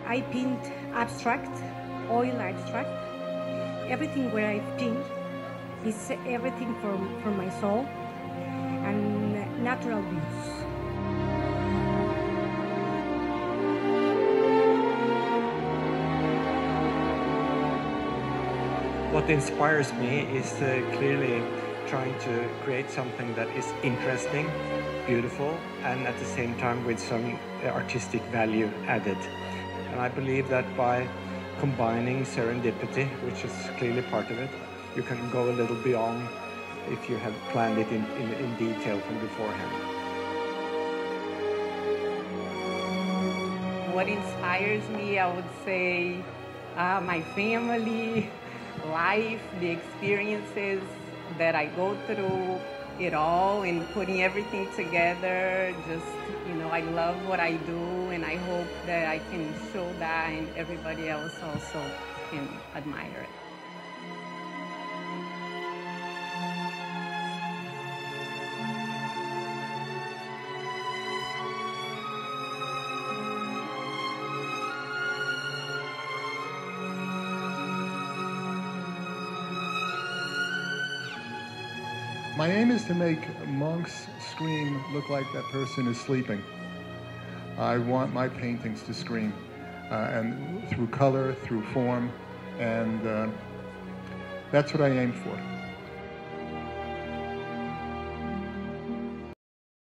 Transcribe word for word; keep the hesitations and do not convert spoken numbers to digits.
I paint abstract, oil abstract. Everything where I paint is everything from, from my soul and natural views. What inspires me is uh, clearly trying to create something that is interesting, beautiful, and at the same time with some artistic value added. And I believe that by combining serendipity, which is clearly part of it, you can go a little beyond if you have planned it in, in, in detail from beforehand. What inspires me, I would say, uh, my family, life, the experiences that I go through, it all, and putting everything together. Just, you know, I love what I do, and I hope that I can show that and everybody else also can admire it. My aim is to make Monk's scream look like that person is sleeping. I want my paintings to scream, uh, and through color, through form, and uh, that's what I aim for.